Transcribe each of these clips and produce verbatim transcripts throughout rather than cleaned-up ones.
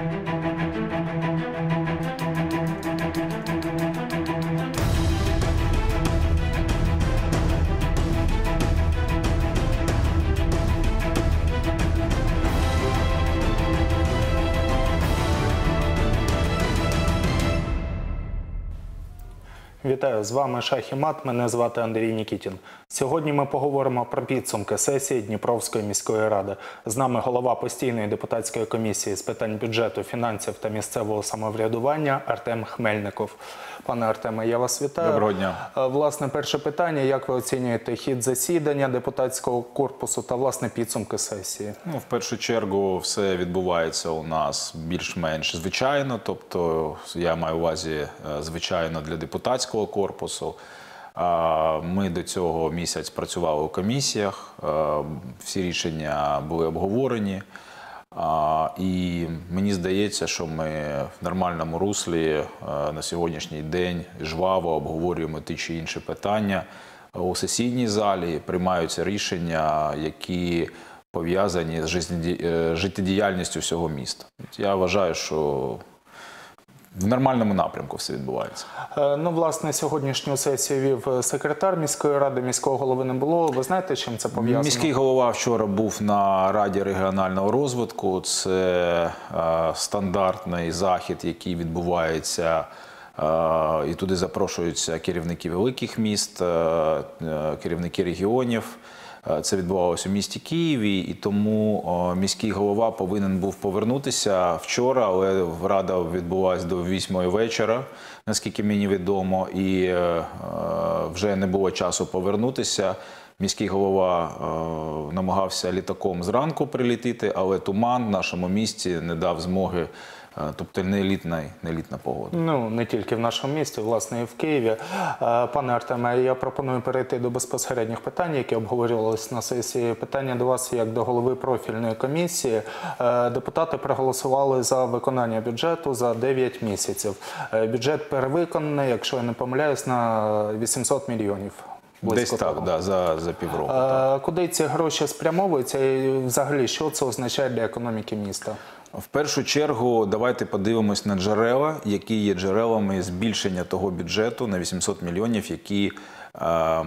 Вітаю, з вами Шах і Мат, мене звати Андрій Нікітін. Сьогодні ми поговоримо про підсумки сесії Дніпровської міської ради. З нами голова постійної депутатської комісії з питань бюджету, фінансів та місцевого самоврядування Артем Хмельников. Пане Артеме, я вас вітаю. Доброго дня. Власне, перше питання, як ви оцінюєте хід засідання депутатського корпусу та, власне, підсумки сесії? Ну, в першу чергу, все відбувається у нас більш-менш звичайно, тобто я маю в увазі звичайно для депутатського корпусу. Ми до цього місяць працювали у комісіях, всі рішення були обговорені. І мені здається, що ми в нормальному руслі на сьогоднішній день жваво обговорюємо ті чи інші питання у сесійній залі, приймаються рішення, які пов'язані з життєдіяльністю всього міста. Я вважаю, що в нормальному напрямку все відбувається. Ну, власне, сьогоднішню сесію вів секретар міської ради, міського голови не було. Ви знаєте, чим це пов'язано? Міський голова вчора був на Раді регіонального розвитку. Це е, стандартний захід, який відбувається, е, і туди запрошуються керівники великих міст, е, керівники регіонів. Це відбувалося у місті Києві, і тому о, міський голова повинен був повернутися вчора, але Рада відбулася до вісьмої вечора, наскільки мені відомо, і е, вже не було часу повернутися. Міський голова е, намагався літаком зранку прилетіти, але туман в нашому місті не дав змоги. Тобто не елітна, не елітна погода. Ну, не тільки в нашому місті, власне, і в Києві. Пане Артеме, я пропоную перейти до безпосередніх питань, які обговорювалися на сесії. Питання до вас, як до голови профільної комісії. Депутати проголосували за виконання бюджету за дев'ять місяців. Бюджет перевиконаний, якщо я не помиляюсь, на вісімсот мільйонів. Десь так, да, за, за півроку. А, куди ці гроші спрямовуються і взагалі, що це означає для економіки міста? В першу чергу, давайте подивимось на джерела, які є джерелами збільшення того бюджету на вісімсот мільйонів, які е,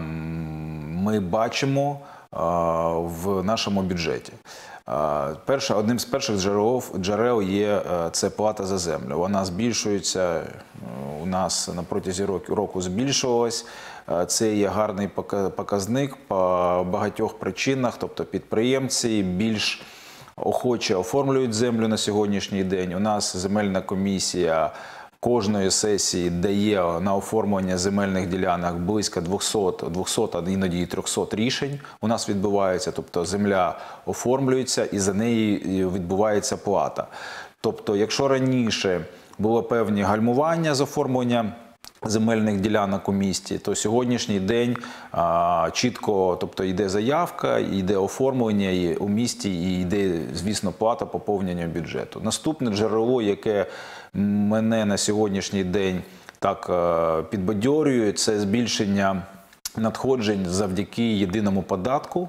ми бачимо е, в нашому бюджеті. Перше, одним з перших джерел, джерел є це плата за землю. Вона збільшується, у нас на протязі року, року збільшувалась. Це є гарний показник по багатьох причинах, тобто підприємці більш охоче оформлюють землю на сьогоднішній день. У нас земельна комісія кожної сесії дає на оформлення земельних ділянок близько двохсот, а іноді і трьохсот рішень. У нас відбувається, тобто земля оформлюється і за неї відбувається плата. Тобто, якщо раніше було певні гальмування з оформлення земельних ділянок у місті, то сьогоднішній день а, чітко, тобто йде заявка, йде оформлення і у місті і йде, звісно, плата поповнення бюджету. Наступне джерело, яке мене на сьогоднішній день так а, підбадьорює, це збільшення надходжень завдяки єдиному податку.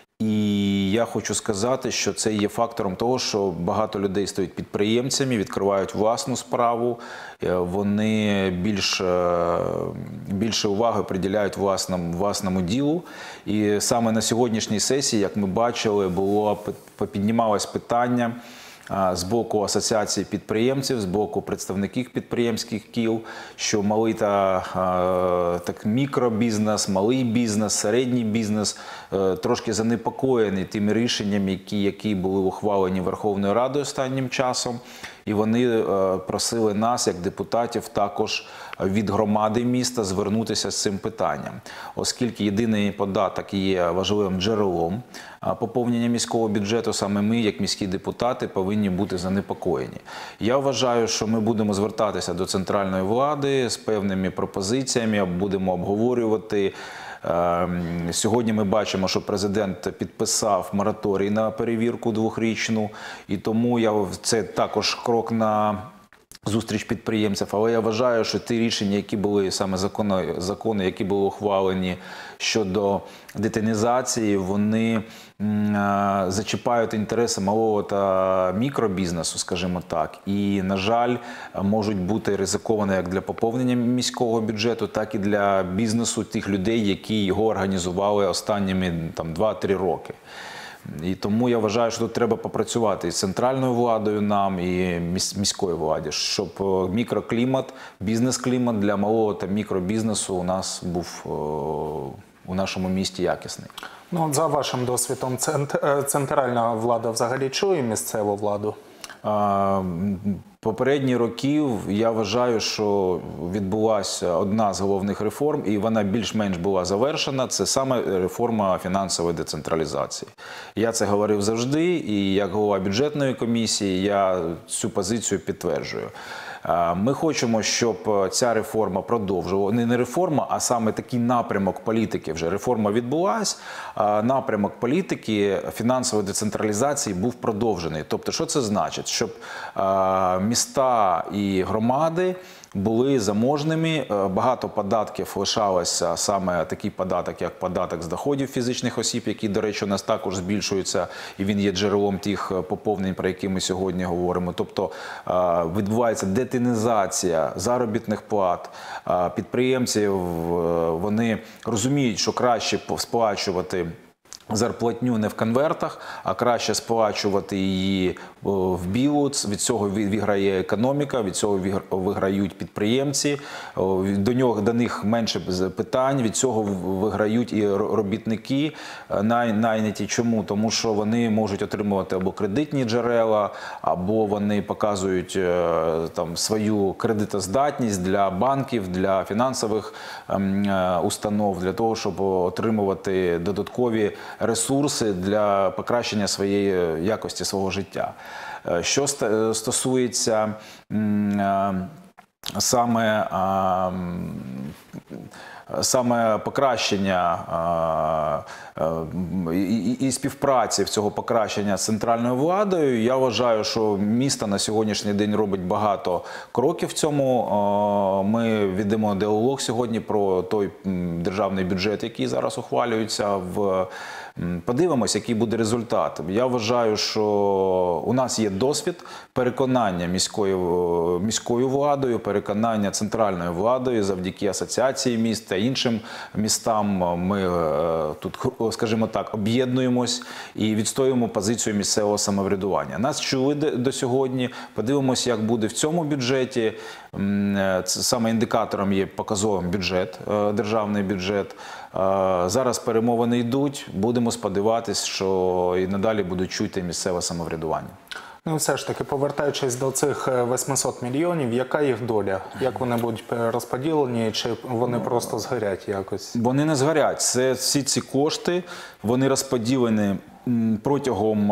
І я хочу сказати, що це є фактором того, що багато людей стають підприємцями, відкривають власну справу, вони більш, більше уваги приділяють власному, власному ділу. І саме на сьогоднішній сесії, як ми бачили, було, піднімалось питання з боку асоціації підприємців, з боку представників підприємських кіл, що малий та так, мікробізнес, малий бізнес, середній бізнес трошки занепокоєний тими рішеннями, які, які були ухвалені Верховною Радою останнім часом. І вони просили нас, як депутатів, також від громади міста звернутися з цим питанням. Оскільки єдиний податок є важливим джерелом поповнення міського бюджету, саме ми, як міські депутати, повинні бути занепокоєні. Я вважаю, що ми будемо звертатися до центральної влади з певними пропозиціями, будемо обговорювати. Сьогодні ми бачимо, що президент підписав мораторій на перевірку двохрічну, і тому я, це також крок на зустріч підприємців, але я вважаю, що ті рішення, які були, саме закони, закони які були ухвалені щодо детінізації, вони м, зачіпають інтереси малого та мікробізнесу, скажімо так, і, на жаль, можуть бути ризиковані як для поповнення міського бюджету, так і для бізнесу тих людей, які його організували останніми там, два-три роки. І тому я вважаю, що тут треба попрацювати з центральною владою нам і міською владі, щоб мікроклімат, бізнес-клімат для малого та мікробізнесу у нас був у нашому місті якісний. Ну, от за вашим досвідом, центральна влада взагалі чує місцеву владу? Попередні років я вважаю, що відбулася одна з головних реформ, і вона більш-менш була завершена. Це саме реформа фінансової децентралізації. Я це говорив завжди, і як голова бюджетної комісії я цю позицію підтверджую. Ми хочемо, щоб ця реформа продовжувала. Не реформа, а саме такий напрямок політики. Вже реформа відбулась, а напрямок політики фінансової децентралізації був продовжений. Тобто, що це значить? Щоб міста і громади були заможними, багато податків лишалося, саме такий податок, як податок з доходів фізичних осіб, який, до речі, у нас також збільшується, і він є джерелом тих поповнень, про які ми сьогодні говоримо. Тобто відбувається детінізація заробітних плат, підприємці, вони розуміють, що краще сплачувати зарплатню не в конвертах, а краще сплачувати її в білу. Від цього виграє економіка, від цього виграють підприємці, до нього, до них менше питань, від цього виграють і робітники найняті. Чому? Тому що вони можуть отримувати або кредитні джерела, або вони показують там свою кредитоздатність для банків, для фінансових установ, для того, щоб отримувати додаткові ресурси для покращення своєї якості свого життя. Що стосується саме, саме покращення і співпраці в цього покращення з центральною владою, я вважаю, що місто на сьогоднішній день робить багато кроків в цьому. Ми ведемо діалог сьогодні про той державний бюджет, який зараз ухвалюється в Подивимось, який буде результат. Я вважаю, що у нас є досвід переконання міською, міською владою, переконання центральною владою завдяки асоціації міст та іншим містам. Ми тут, скажімо так, об'єднуємось і відстоюємо позицію місцевого самоврядування. Нас чули до сьогодні. Подивимось, як буде в цьому бюджеті. Саме індикатором є показовим бюджет, державний бюджет. Зараз перемовини йдуть, будемо сподіватися, що і надалі будуть чути місцеве самоврядування. Ну, все ж таки, повертаючись до цих восьмисот мільйонів, яка їх доля? Як вони будуть розподілені, чи вони просто згорять якось? Вони не згорять. Це всі ці кошти, вони розподілені протягом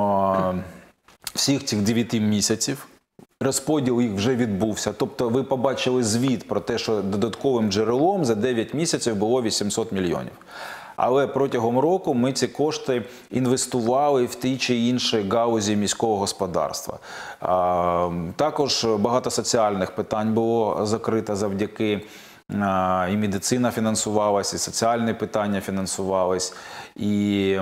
всіх цих дев'яти місяців. Розподіл їх вже відбувся. Тобто ви побачили звіт про те, що додатковим джерелом за дев'ять місяців було вісімсот мільйонів. Але протягом року ми ці кошти інвестували в ті чи інші галузі міського господарства. Також багато соціальних питань було закрито завдяки, і медицина фінансувалася, і соціальні питання фінансувались, і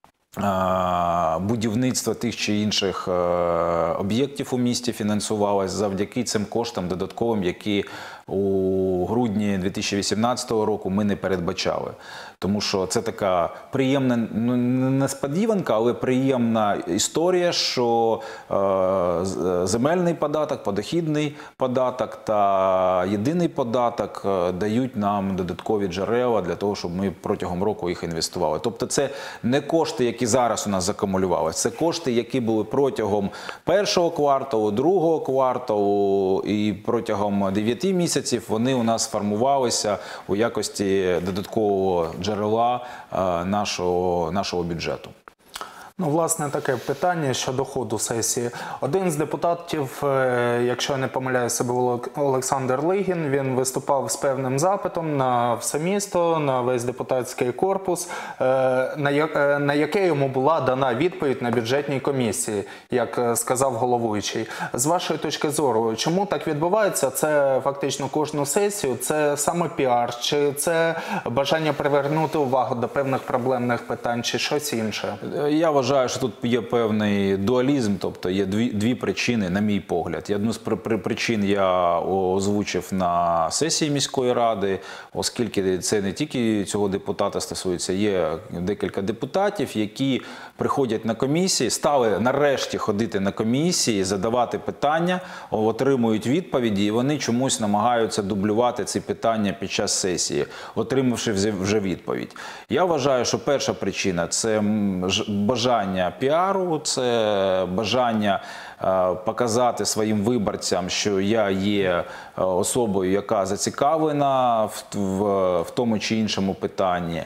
будівництво тих чи інших об'єктів у місті фінансувалось завдяки цим коштам додатковим, які у грудні дві тисячі вісімнадцятого року ми не передбачали. Тому що це така приємна, ну, не несподіванка, але приємна історія, що е, земельний податок, подохідний податок та єдиний податок дають нам додаткові джерела для того, щоб ми протягом року їх інвестували. Тобто це не кошти, які зараз у нас закумулювалися, це кошти, які були протягом першого кварталу, другого кварталу і протягом дев'яти місяців вони у нас формувалися у якості додаткового джерела нашого, нашого бюджету. Ну, власне, таке питання щодо ходу сесії. Один з депутатів, е, якщо я не помиляюся, був Олек- Олександр Лигін. Він виступав з певним запитом на все місто, на весь депутатський корпус, е, на, я- е, на яке йому була дана відповідь на бюджетній комісії, як е, сказав головуючий. З вашої точки зору, чому так відбувається? Це фактично кожну сесію, це саме піар, чи це бажання привернути увагу до певних проблемних питань, чи щось інше? Я вважаю, що тут є певний дуалізм, тобто є дві, дві причини, на мій погляд. І одну з при, при, причин я озвучив на сесії міської ради, оскільки це не тільки цього депутата стосується, є декілька депутатів, які приходять на комісії, стали нарешті ходити на комісії, задавати питання, отримують відповіді, і вони чомусь намагаються дублювати ці питання під час сесії, отримавши вже відповідь. Я вважаю, що перша причина – це бажання піару, це бажання е, показати своїм виборцям, що я є особою, яка зацікавлена в, в, в тому чи іншому питанні.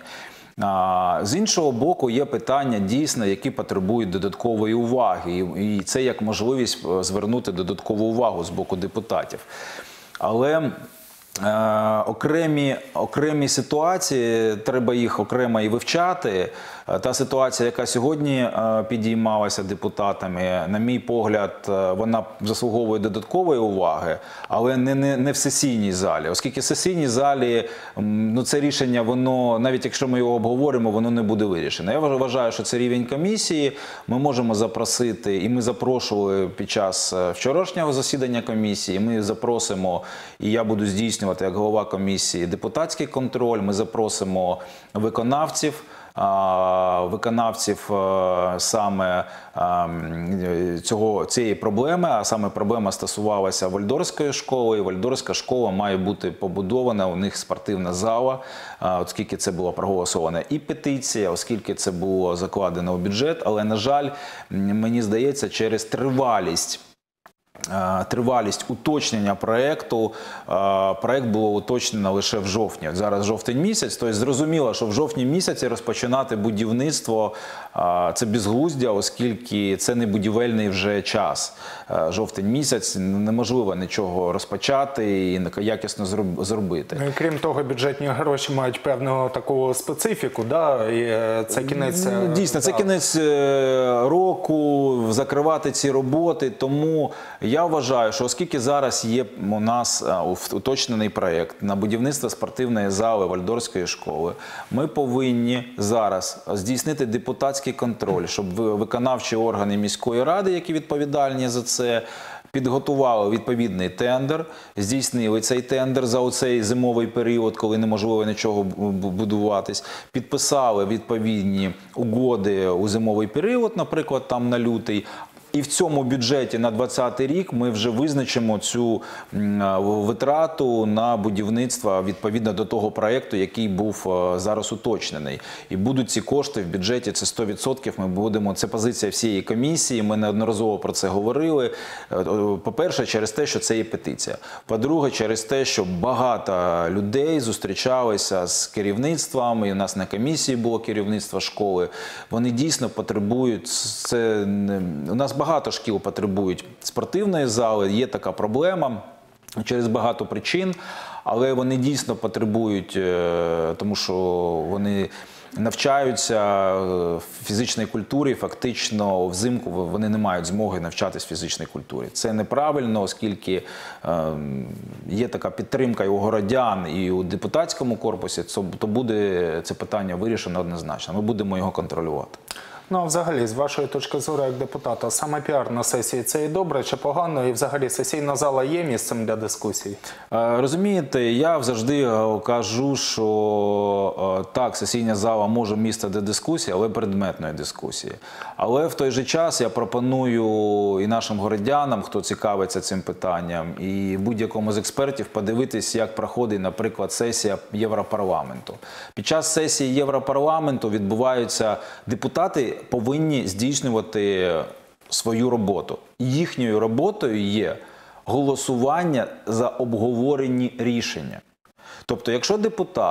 А, з іншого боку, є питання дійсно, які потребують додаткової уваги, і, і це як можливість звернути додаткову увагу з боку депутатів. Але Е, окремі, окремі ситуації, треба їх окремо і вивчати. Е, Та ситуація, яка сьогодні е, підіймалася депутатами, на мій погляд, е, вона заслуговує додаткової уваги, але не, не, не в сесійній залі. Оскільки в сесійній залі м, ну, це рішення, воно, навіть якщо ми його обговоримо, воно не буде вирішено. Я вважаю, що це рівень комісії. Ми можемо запросити, і ми запрошували під час вчорашнього засідання комісії, ми запросимо, і я буду здійснювати як голова комісії депутатський контроль, ми запросимо виконавців, виконавців саме цього, цієї проблеми, а саме проблема стосувалася Вальдорфської школи, і Вальдорфська школа має бути побудована, у них спортивна зала, оскільки це була проголосована і петиція, оскільки це було закладено у бюджет, але, на жаль, мені здається, через тривалість Тривалість уточнення проєкту, проєкт було уточнено лише в жовтні. От зараз жовтень місяць, тобто зрозуміло, що в жовтні місяці розпочинати будівництво – це безглуздя, оскільки це не будівельний вже час. Жовтень місяць, неможливо нічого розпочати і якісно зробити. Ну, і крім того, бюджетні гроші мають певну таку специфіку, да? І це кінець... Дійсно, це кінець року, закривати ці роботи, тому я вважаю, що оскільки зараз є у нас уточнений проєкт на будівництво спортивної зали Вальдорфської школи, ми повинні зараз здійснити депутатський контроль, щоб виконавчі органи міської ради, які відповідальні за це, підготували відповідний тендер, здійснили цей тендер за оцей зимовий період, коли неможливо нічого будуватись, підписали відповідні угоди у зимовий період, наприклад, там на лютий. І в цьому бюджеті на двадцятий рік ми вже визначимо цю витрату на будівництво відповідно до того проєкту, який був зараз уточнений. І будуть ці кошти в бюджеті, це сто відсотків ми будемо, це позиція всієї комісії, ми неодноразово про це говорили. По-перше, через те, що це є петиція. По-друге, через те, що багато людей зустрічалися з керівництвом, і у нас на комісії було керівництво школи. Вони дійсно потребують, це, у нас багато шкіл потребують спортивної зали, є така проблема через багато причин, але вони дійсно потребують, тому що вони навчаються фізичній культурі, фактично взимку вони не мають змоги навчатись фізичній культурі. Це неправильно, оскільки є така підтримка і у городян, і у депутатському корпусі, то буде це питання вирішено однозначно. Ми будемо його контролювати. Ну, а взагалі, з вашої точки зору як депутата, саме піар на сесії – це і добре, чи погано? І взагалі сесійна зала є місцем для дискусій? Розумієте, я завжди кажу, що так, сесійна зала може місце для дискусії, але предметної дискусії. Але в той же час я пропоную і нашим городянам, хто цікавиться цим питанням, і будь-якому з експертів подивитись, як проходить, наприклад, сесія Європарламенту. Під час сесії Європарламенту відбуваються депутати, повинні здійснювати свою роботу. Їхньою роботою є голосування за обговорені рішення. Тобто, якщо депутат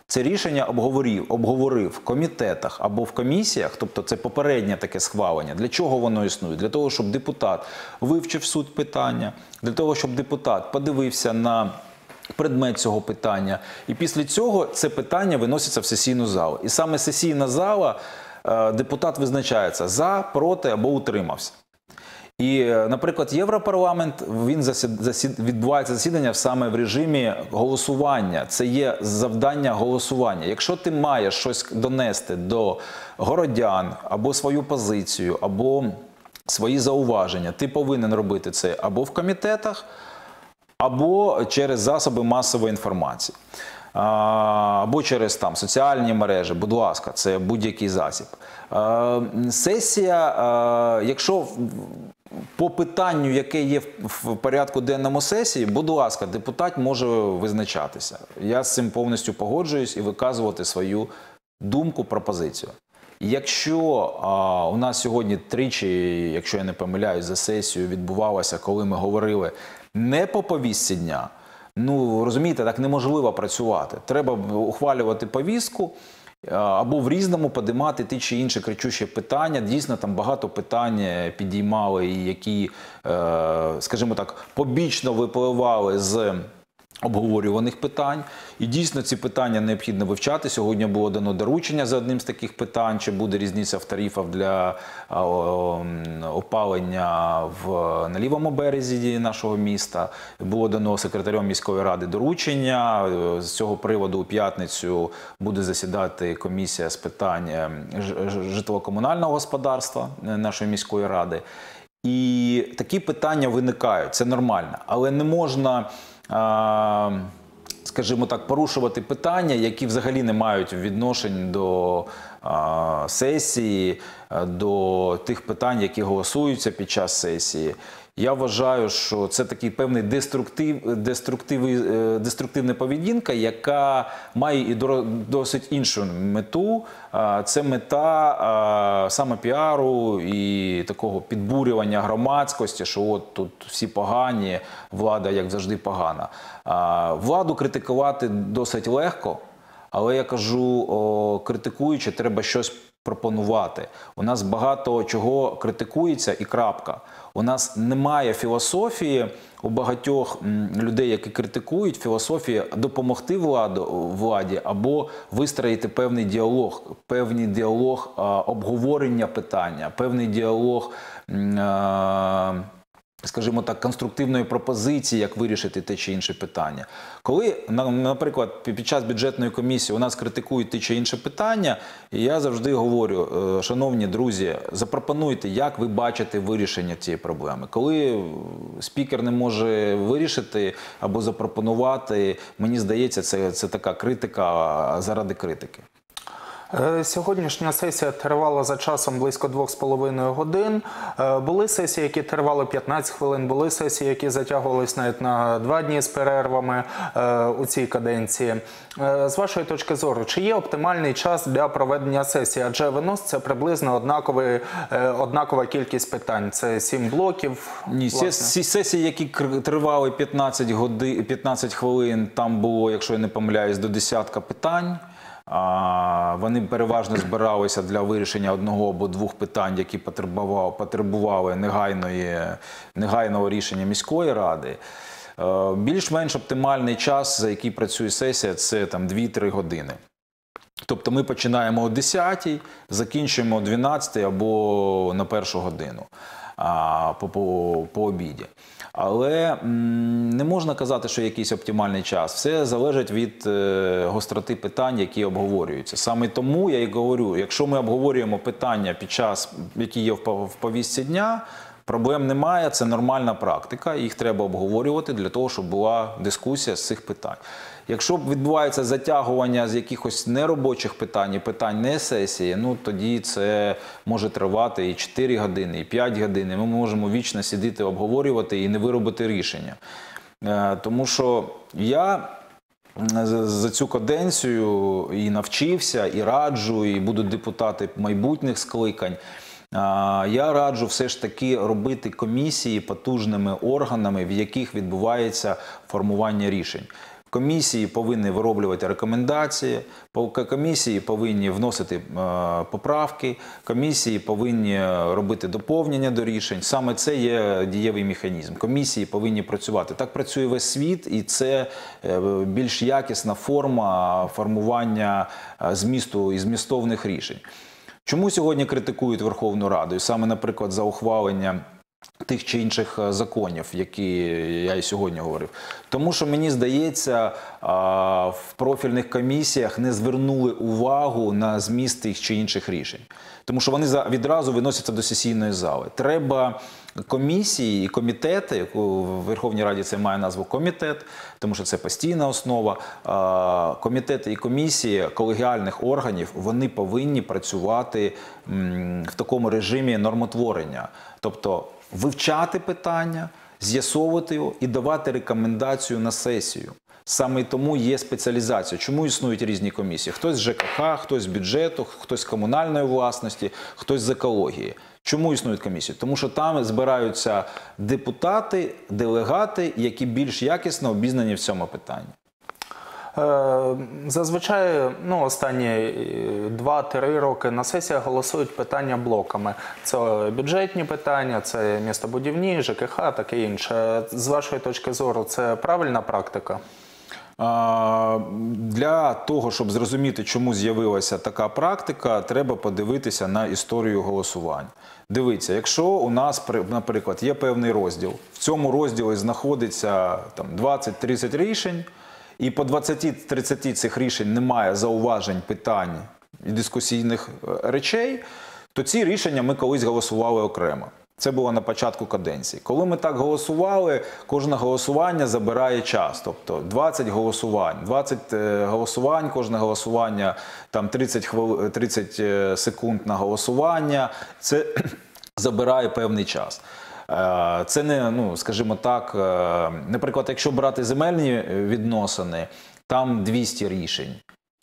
це рішення обговорив, обговорив в комітетах або в комісіях, тобто це попереднє таке схвалення. Для чого воно існує? Для того, щоб депутат вивчив суть питання, для того, щоб депутат подивився на предмет цього питання. І після цього це питання виноситься в сесійну залу. І саме сесійна зала, депутат визначається за, проти або утримався. І, наприклад, Європарламент, він засід, засід, відбувається засідання саме в режимі голосування. Це є завдання голосування. Якщо ти маєш щось донести до городян, або свою позицію, або свої зауваження, ти повинен робити це або в комітетах, або через засоби масової інформації. Або через там соціальні мережі, будь ласка, це будь-який засіб. Сесія, якщо по питанню, яке є в порядку денному сесії, будь ласка, депутат може визначатися. Я з цим повністю погоджуюсь і виказувати свою думку, пропозицію. Якщо а, у нас сьогодні тричі, якщо я не помиляюсь, за сесію відбувалося, коли ми говорили не по повістці дня, ну, розумієте, так неможливо працювати. Треба ухвалювати повістку або в різному подимати ті чи інші кричущі питання. Дійсно, там багато питань підіймали, які, скажімо так, побічно випливали з обговорюваних питань. І дійсно ці питання необхідно вивчати. Сьогодні було дано доручення за одним з таких питань, чи буде різниця в тарифах для опалення в, на лівому березі нашого міста. Було дано секретарем міської ради доручення. З цього приводу у п'ятницю буде засідати комісія з питань житлово-комунального господарства нашої міської ради. І такі питання виникають, це нормально. Але не можна, скажімо так, порушувати питання, які взагалі не мають відношень до сесії, до тих питань, які голосуються під час сесії. Я вважаю, що це такий певний деструктив, деструктив, деструктивна поведінка, яка має і досить іншу мету. Це мета саме піару і такого підбурювання громадськості, що от тут всі погані, влада, як завжди, погана. Владу критикувати досить легко, але я кажу, критикуючи, треба щось пропонувати. У нас багато чого критикується і крапка. У нас немає філософії у багатьох людей, які критикують, філософії допомогти владу, владі або вистроїти певний діалог, певний діалог а, обговорення питання, певний діалог, а, скажімо так, конструктивної пропозиції, як вирішити те чи інше питання. Коли, наприклад, під час бюджетної комісії у нас критикують те чи інше питання, я завжди говорю, шановні друзі, запропонуйте, як ви бачите вирішення цієї проблеми. Коли спікер не може вирішити або запропонувати, мені здається, це, це така критика заради критики. Сьогоднішня сесія тривала за часом близько двох з половиною годин. Були сесії, які тривали п'ятнадцять хвилин, були сесії, які затягувалися навіть на два дні з перервами у цій каденції. З вашої точки зору, чи є оптимальний час для проведення сесії? Адже виноситься приблизно однаковий, однакова кількість питань. Це сім блоків. Ні, ці сесії, які тривали п'ятнадцять годин, п'ятнадцять хвилин, там було, якщо я не помиляюсь, до десятка питань. Вони переважно збиралися для вирішення одного або двох питань, які потребували, потребували негайної, негайного рішення міської ради. Більш-менш оптимальний час, за який працює сесія, це там дві-три години. Тобто ми починаємо о десятій, закінчуємо о дванадцятій або на першу годину по, по, по обіді. Але м, не можна казати, що якийсь оптимальний час. Все залежить від е, гостроти питань, які обговорюються. Саме тому я і говорю, якщо ми обговорюємо питання під час, які є в, в повістці дня, проблем немає, це нормальна практика, їх треба обговорювати для того, щоб була дискусія з цих питань. Якщо відбувається затягування з якихось неробочих питань, і питань не сесії, ну тоді це може тривати і чотири години, і п'ять годин. Ми можемо вічно сидіти, обговорювати і не виробити рішення. Тому що я за цю каденцію і навчився, і раджу, і будуть депутати майбутніх скликань. Я раджу все ж таки робити комісії потужними органами, в яких відбувається формування рішень. Комісії повинні вироблювати рекомендації, комісії повинні вносити поправки, комісії повинні робити доповнення до рішень. Саме це є дієвий механізм. Комісії повинні працювати. Так працює весь світ, і це більш якісна форма формування змісту і змістовних рішень. Чому сьогодні критикують Верховну Раду? І саме, наприклад, за ухвалення тих чи інших законів, які я і сьогодні говорив. Тому що, мені здається, в профільних комісіях не звернули увагу на зміст тих чи інших рішень. Тому що вони відразу виносяться до сесійної зали. Треба комісії і комітети, у Верховній Раді це має назву комітет, тому що це постійна основа, комітети і комісії колегіальних органів, вони повинні працювати в такому режимі нормотворення. Тобто вивчати питання, з'ясовувати його і давати рекомендацію на сесію. Саме тому є спеціалізація. Чому існують різні комісії? Хтось з ЖКХ, хтось з бюджету, хтось з комунальної власності, хтось з екології. Чому існують комісії? Тому що там збираються депутати, делегати, які більш якісно обізнані в цьому питанні. Зазвичай, ну, останні два-три роки на сесіях голосують питання блоками. Це бюджетні питання, це містобудівні, ЖКХ, таке інше. З вашої точки зору, це правильна практика? Для того, щоб зрозуміти, чому з'явилася така практика, треба подивитися на історію голосувань. Дивіться, якщо у нас, наприклад, є певний розділ, в цьому розділі знаходиться двадцять-тридцять рішень, і по двадцяти-тридцяти цих рішень немає зауважень, питань і дискусійних речей, то ці рішення ми колись голосували окремо. Це було на початку каденції. Коли ми так голосували, кожне голосування забирає час. Тобто двадцять голосувань, двадцять голосувань, кожне голосування, там тридцять, хвили, тридцять секунд на голосування. Це забирає певний час. Це не, ну, скажімо так, наприклад, якщо брати земельні відносини, там двісті рішень.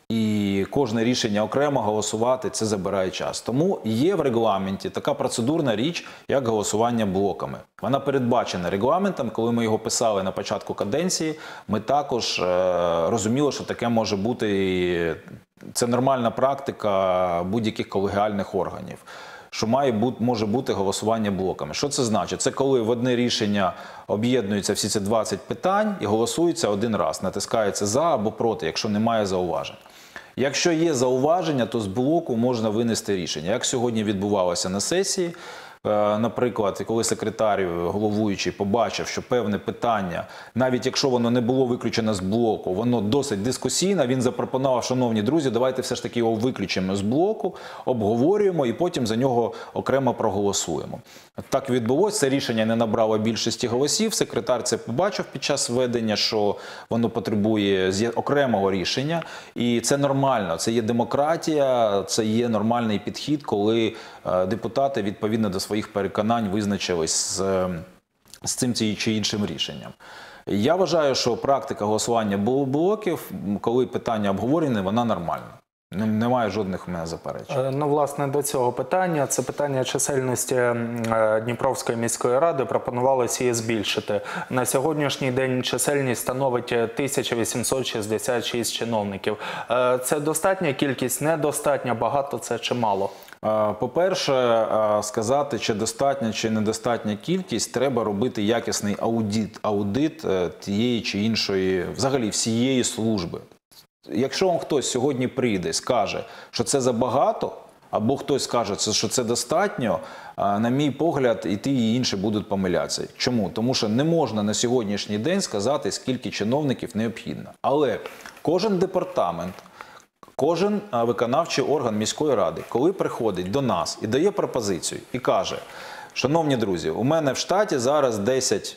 І кожне рішення окремо голосувати, це забирає час. Тому є в регламенті така процедурна річ, як голосування блоками. Вона передбачена регламентом. Коли ми його писали на початку каденції, ми також е, розуміли, що таке може бути, і це нормальна практика будь-яких колегіальних органів. Що має бути, може бути голосування блоками. Що це значить? Це коли в одне рішення об'єднуються всі ці двадцять питань і голосується один раз, натискається «за» або «проти», якщо немає зауважень. Якщо є зауваження, то з блоку можна винести рішення. Як сьогодні відбувалося на сесії, наприклад, коли секретар головуючий побачив, що певне питання, навіть якщо воно не було виключено з блоку, воно досить дискусійне, він запропонував: шановні друзі, давайте все ж таки його виключимо з блоку, обговорюємо і потім за нього окремо проголосуємо. Так відбулося, це рішення не набрало більшості голосів, секретар це побачив під час ведення, що воно потребує окремого рішення, і це нормально, це є демократія, це є нормальний підхід, коли депутати відповідно до своїх переконань визначились з, з цим чи іншим рішенням. Я вважаю, що практика голосування блоків, коли питання обговорені, вона нормальна. Немає жодних у мене заперечень. Ну, власне, до цього питання, це питання чисельності Дніпровської міської ради, пропонувалося її збільшити. На сьогоднішній день чисельність становить тисяча вісімсот шістдесят шість чиновників. Це достатня кількість, недостатня, багато це чи мало? По-перше, сказати, чи достатня, чи недостатня кількість, треба робити якісний аудит, аудит тієї чи іншої, взагалі всієї служби. Якщо вам хтось сьогодні прийде і скаже, що це забагато, або хтось скаже, що це достатньо, на мій погляд, і ті, і інші будуть помилятися. Чому? Тому що не можна на сьогоднішній день сказати, скільки чиновників необхідно. Але кожен департамент, кожен виконавчий орган міської ради, коли приходить до нас і дає пропозицію, і каже: шановні друзі, у мене в штаті зараз десять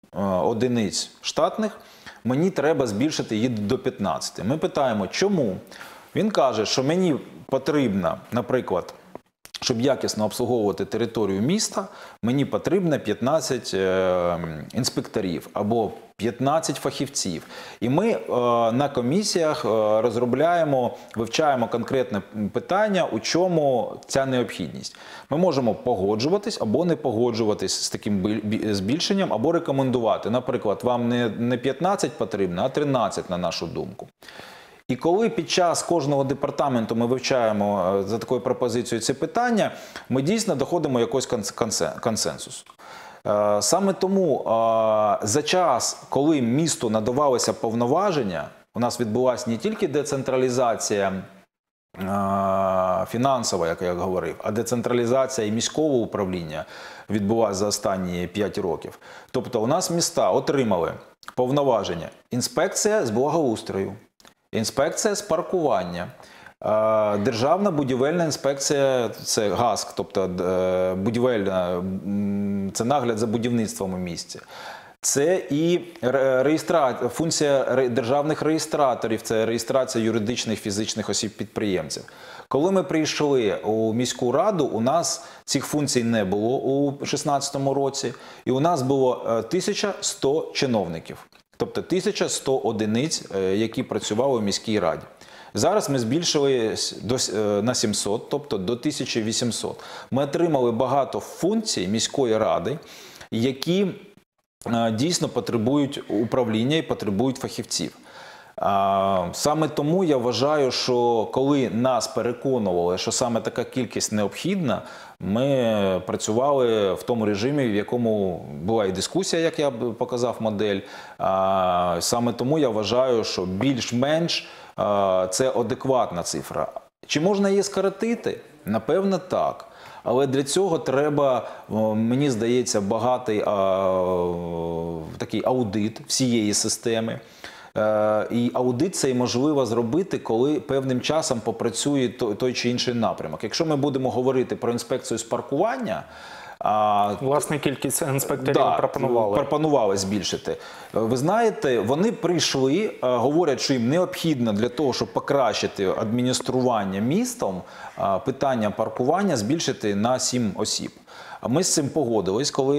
одиниць штатних, мені треба збільшити її до п'ятнадцяти. Ми питаємо, чому? Він каже, що мені потрібно, наприклад, щоб якісно обслуговувати територію міста, мені потрібно п'ятнадцять е, інспекторів або п'ятнадцять фахівців. І ми е, на комісіях е, розробляємо, вивчаємо конкретне питання, у чому ця необхідність. Ми можемо погоджуватись або не погоджуватись з таким збільшенням, або рекомендувати. Наприклад, вам не, не п'ятнадцять потрібно, а тринадцять, на нашу думку. І коли під час кожного департаменту ми вивчаємо за такою пропозицією це питання, ми дійсно доходимо якогось консенсусу. Саме тому за час, коли місту надавалися повноваження, у нас відбулася не тільки децентралізація фінансова, як я говорив, а децентралізація і міського управління відбулася за останні п'ять років. Тобто у нас міста отримали повноваження інспекція з благоустрою, інспекція з паркування, Державна будівельна інспекція – це ГАСК, тобто будівельна, це нагляд за будівництвом у місті. Це і реєстра... функція державних реєстраторів, це реєстрація юридичних фізичних осіб-підприємців. Коли ми прийшли у міську раду, у нас цих функцій не було у дві тисячі шістнадцятому році, і у нас було тисяча сто чиновників, тобто тисяча сто одиниць, які працювали у міській раді. Зараз ми збільшили на сімсот, тобто до тисячі вісімсот. Ми отримали багато функцій міської ради, які дійсно потребують управління і потребують фахівців. Саме тому я вважаю, що коли нас переконували, що саме така кількість необхідна, ми працювали в тому режимі, в якому була і дискусія, як я показав модель. Саме тому я вважаю, що більш-менш це адекватна цифра. Чи можна її скоротити? Напевно, так. Але для цього треба, мені здається, багатий такий аудит всієї системи. І аудит цей можливо зробити, коли певним часом попрацює той чи інший напрямок. Якщо ми будемо говорити про інспекцію з паркування, власне, кількість інспекторів да, пропонували. пропонували збільшити. Ви знаєте, вони прийшли, говорять, що їм необхідно для того, щоб покращити адміністрування містом, питання паркування збільшити на сім осіб. Ми з цим погодились, коли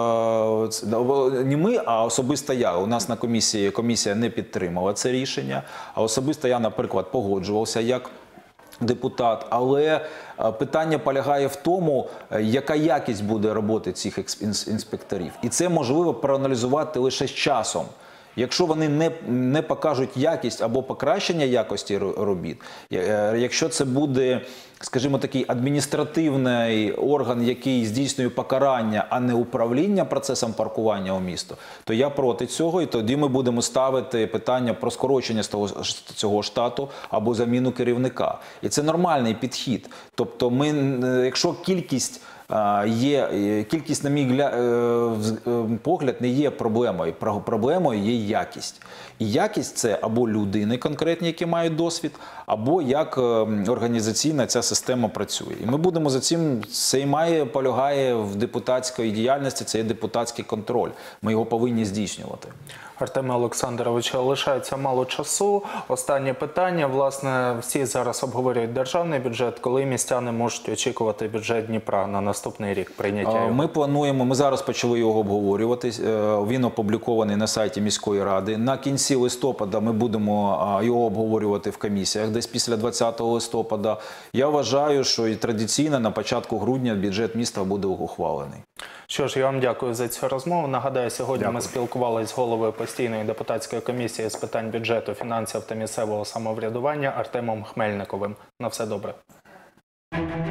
не ми, а особисто я. У нас на комісії комісія не підтримала це рішення, а особисто я, наприклад, погоджувався як депутат, але питання полягає в тому, яка якість буде роботи цих інспекторів. І це можливо проаналізувати лише з часом. Якщо вони не, не покажуть якість або покращення якості робіт, якщо це буде, скажімо, такий адміністративний орган, який здійснює покарання, а не управління процесом паркування у місто, то я проти цього, і тоді ми будемо ставити питання про скорочення того, цього штату або заміну керівника. І це нормальний підхід. Тобто, ми, якщо кількість Є, кількість, на мій погляд, не є проблемою. Проблемою є якість. І якість – це або людини конкретні, які мають досвід, або як організаційна ця система працює. І ми будемо за цим, це і має, полягає в депутатській діяльності, це є депутатський контроль. Ми його повинні здійснювати. Артеме Олександровичу, лишається мало часу. Останнє питання. Власне, всі зараз обговорюють державний бюджет. Коли містяни можуть очікувати бюджет Дніпра на наступний рік прийняття його? Ми плануємо, ми зараз почали його обговорювати. Він опублікований на сайті міської ради. На кінці листопада ми будемо його обговорювати в комісіях, десь після двадцятого листопада. Я вважаю, що і традиційно на початку грудня бюджет міста буде ухвалений. Що ж, я вам дякую за цю розмову. Нагадаю, сьогодні Дякую. ми спілкувалися з головою постійної депутатської комісії з питань бюджету, фінансів та місцевого самоврядування Артемом Хмельниковим. На все добре.